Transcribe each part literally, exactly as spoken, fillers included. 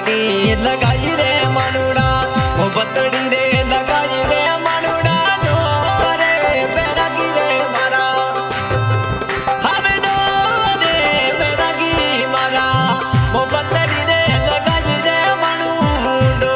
मोहब्बतड़ी लगाई रे मनुड़ा मोहब्बतड़ी रे लगाई रे मनुड़ा नो रे बैरागी रे मारा हवे नो रे बैरागी मारा मोहब्बतड़ी रे लगाई रे मनुड़ो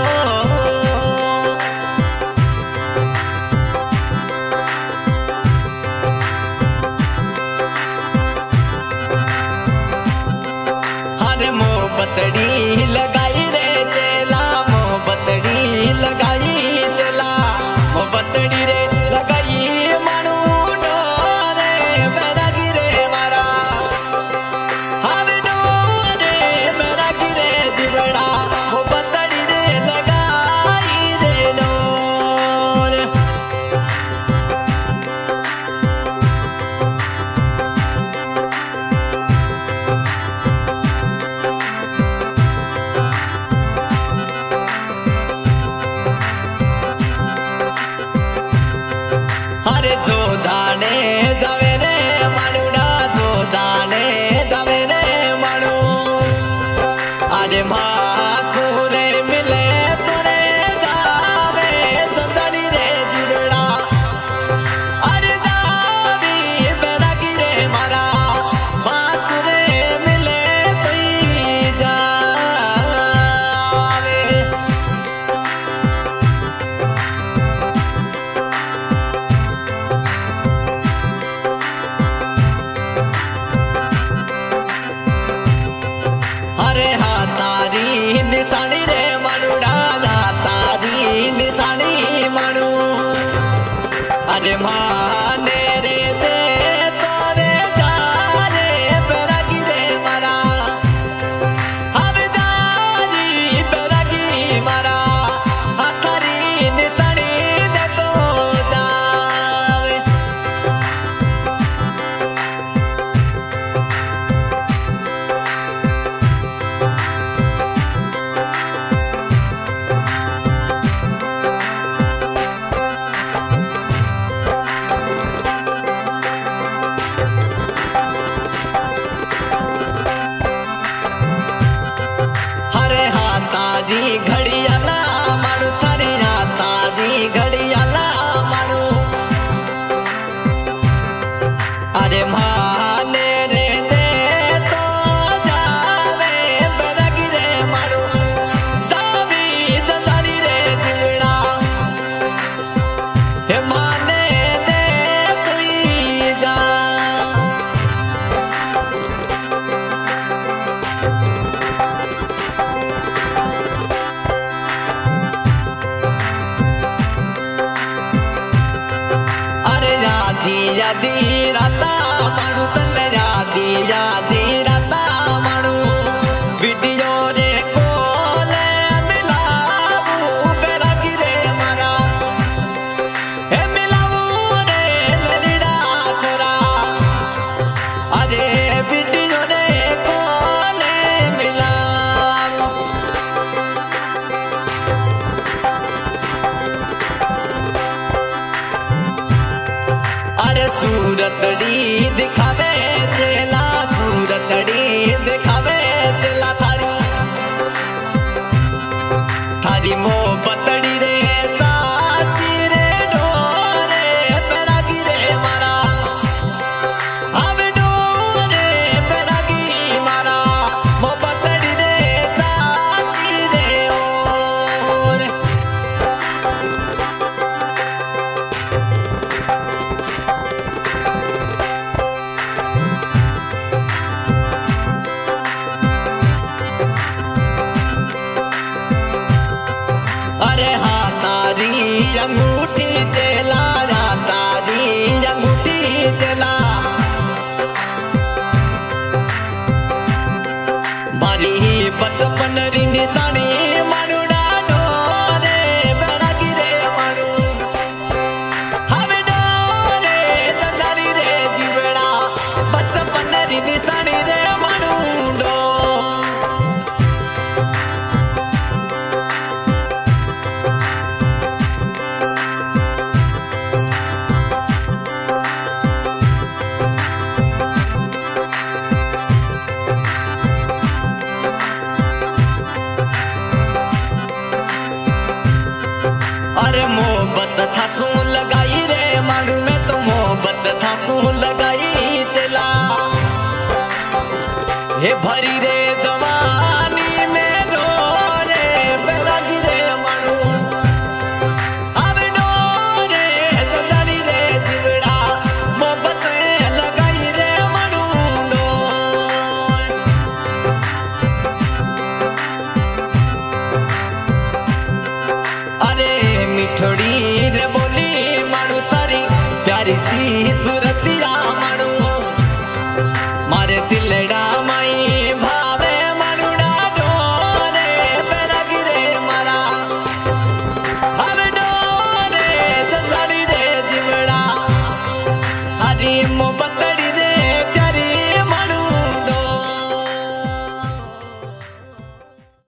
हरे मोहब्बतड़ी लगाई रे चेला मोहब्बतड़ी लगाई चेला मोहब्बतड़ी रे लगाई मनुड़ो रे बैरागी रे मारा हवे नो रे बैरागी रे जीवड़ा मोहब्बतड़ी रे लगाई रे नोर अरे जो दाने जावे रे मनुड़ा जो दाने जावे रे मनु अरे मासूरे मिले तोरे जावे चंदड़ी रे जीवड़ा अरे जावी बैरागी रे मारा मासूरे मिले तोई जावे अरे हाँ तारी निशानी रे मनुड़ा ला तारी निशानी मनु अरे माने रे दे तोरे जारे बैरागी रे मारा हवे जारी बैरागी मारा हाँ तारी निशानी दे तो जावे हरे हाँ तारी घड़ियाला मानु थारी हाँ तारी घड़ियाला मानु अरे माने रे दे तो जावे बैरागी रे मानु जावी जंजाड़ी रे जीवड़ा हे माने दे कोई जा अरे यादी यादी राता मानु तन्ने यादी यादी राता मानु वीडियो रे कोले मिलावू बैरागी रे मारा हे मिलावू रे ललीड़ा छोरा अरे वीडियो रे कोले मिलावू अरे सूरतड़ी दिखावे चेला सूरतड़ी दिखावे चेला थारी थारी मोहब्बतड़ी रे साची रे डोरे बैरागी रे मारा हवे डोरे बैरागी मारा मोहब्बतड़ी रे साची रे ओर अरे हाँ तारी अंगूठी चला हाँ तारी अंगूठी चला मारी बचपन री निशानी मनुड़ा डोरे बैरागी रे मनु हवे डोरे जंजाड़ी रे जीवड़ा बचपन री निशानी रे मनुड़ो में तो मोहब्बत थासू लगाई चला हे भरी रे जवानी में रो रे बैरागी रे मणु अब नो रे जजानी रे जिवड़ा मोहब्बत लगाई रे मणु नो अरे मिठड़ी रे बोली मणु तारी प्यारी सी सूरतिया मणु मारे दिलड़ा माई भावे मनुड़ा डोरे बैरागी रे मारा अब डोरे जजानी रे जिवड़ा थारी मोहब्बत